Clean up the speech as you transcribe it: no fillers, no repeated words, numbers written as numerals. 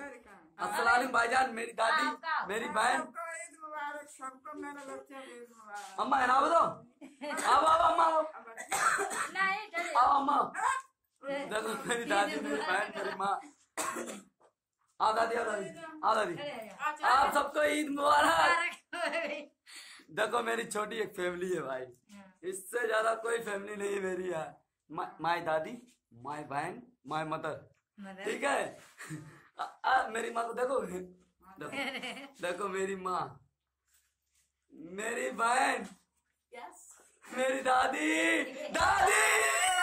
अस्सलाम भाईजान, मेरी दादी, मेरी बहन, सबको मेरे बच्चे ईद मुबारक। अम्मा है ना बताओ। अब अम्मा आओ अम्मा। देखो मेरी दादी, मेरी बहन, मेरी माँ। आओ दादी, आओ दादी, आओ दादी। आप सबको ईद मुबारक। देखो मेरी छोटी एक फैमिली है भाई, इससे ज्यादा कोई फैमिली नहीं मेरी है। माय दादी, माय बहन, माय मदर, ठीक है। मेरी माँ को देखो, देखो मेरी माँ, मेरी बहन, मेरी दादी, दादी।